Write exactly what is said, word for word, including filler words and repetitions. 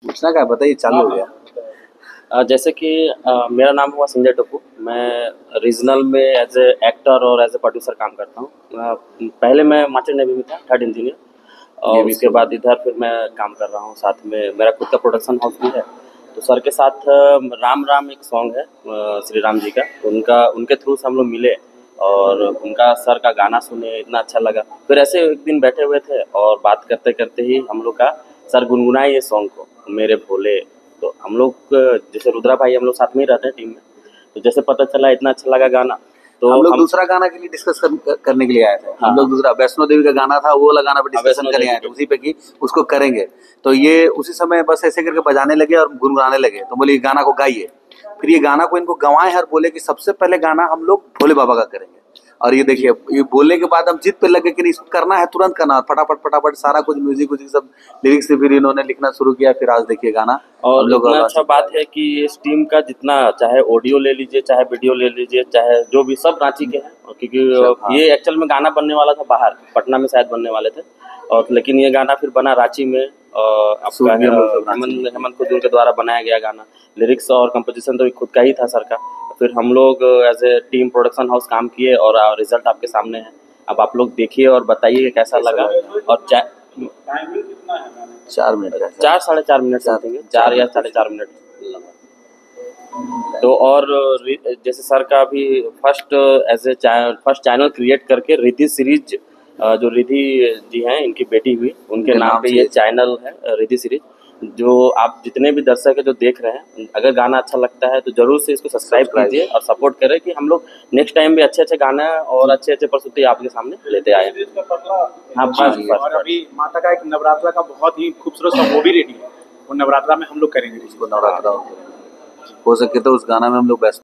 पूछना क्या है, बताइए, चालू हो गया। अ, जैसे कि अ, मेरा नाम हुआ संजय टप्पू। मैं रीजनल में एज ए एक्टर और एज ए प्रोड्यूसर काम करता हूँ। अ, पहले मैं मास्टर नेवी में था, थर्ड इंजीनियर, ये और भी उसके सही बाद है। इधर फिर मैं काम कर रहा हूँ। साथ में मेरा खुद का प्रोडक्शन हाउस भी है। तो सर के साथ अ, राम राम एक सॉन्ग है अ, श्री राम जी का, उनका उनके थ्रू से हम लोग मिले और उनका सर का गाना सुने, इतना अच्छा लगा। फिर ऐसे एक दिन बैठे हुए थे और बात करते करते ही हम लोग का सर गुनगुनाए ये सॉन्ग को, मेरे भोले। तो हम लोग अ, जैसे रुद्रा भाई हम लोग साथ में ही रहते हैं टीम में, तो जैसे पता चला इतना अच्छा लगा गाना, तो हम लोग हम दूसरा गाना के लिए डिस्कस कर, करने के लिए आए थे। हाँ हम लोग हाँ दूसरा वैष्णो देवी का गाना था, वो वाला गाना पे हाँ, डिस्कशन वैष्णो करने देवी आए थे, के। उसी पे की उसको करेंगे। तो ये उसी समय बस ऐसे करके बजाने लगे और गुनगुनाने लगे, तो बोले ये गाना को गाइए। फिर ये गाना को इनको गंवाए और बोले कि सबसे पहले गाना हम लोग भोले बाबा का करेंगे। और ये देखिए, ये बोलने के बाद हम जिद पे लगे कि नहीं, इसको करना है, तुरंत करना है। फटाफट फटाफट सारा कुछ म्यूजिक व्यूजिक सब लिरिक्स से फिर इन्होंने लिखना शुरू किया। फिर आज देखिए गाना हम और लोग इतना अच्छा लॉन्चिंग बात करेंगे। है कि इस टीम का जितना चाहे ऑडियो ले लीजिए, चाहे वीडियो ले लीजिए, चाहे जो भी, सब रांची के हैं। और सब, क्योंकि हाँ। ये एक्चुअल में गाना बनने वाला था बाहर, पटना में शायद बनने वाले थे, और लेकिन ये गाना फिर बना रांची में। और आपका शूट भी हम लोग अ, सब रांची में हेमंत किए। हेमंत खुद के द्वारा बनाया गया गाना। लिरिक्स और कंपोजिशन तो खुद का ही था सर का। फिर हम लोग as a team production house काम किए और रिजल्ट आपके सामने है। अब आप लोग देखिए और बताइए कैसा लगा। और चा, चार मिनट का है सर। चार साढ़े चार मिनट चार समथिंग है, चार चार या मिनट साढ़े कुछ। चार मिनट तो और रि- जैसे सर का अभी first as a first channel create करके रिद्धि सीरीज, जो रिद्धि जी हैं इनकी बेटी हुई, उनके उनके नाम नाम पे से ये ये चैनल है अ, रिद्धि सीरीज। जो आप जितने भी दर्शक है जो देख रहे हैं, अगर गाना अच्छा लगता है तो जरूर से इसको सब्सक्राइब सब्सक्राइब। कीजिए और सपोर्ट करें कि हम लोग नेक्स्ट टाइम भी अच्छे अच्छे गाना और अच्छे अच्छे प्रस्तुति आपके सामने लेते आए। हाँ हाँ बस ये बस और बस। अभी माता का एक नवरात्रा का बहुत ही खूबसूरत सा वो भी रेडी है, वो नवरात्रा में हम लोग करेंगे। उसको नवरात्रा हो सके तो उस गाना में हम लोग बेस्ट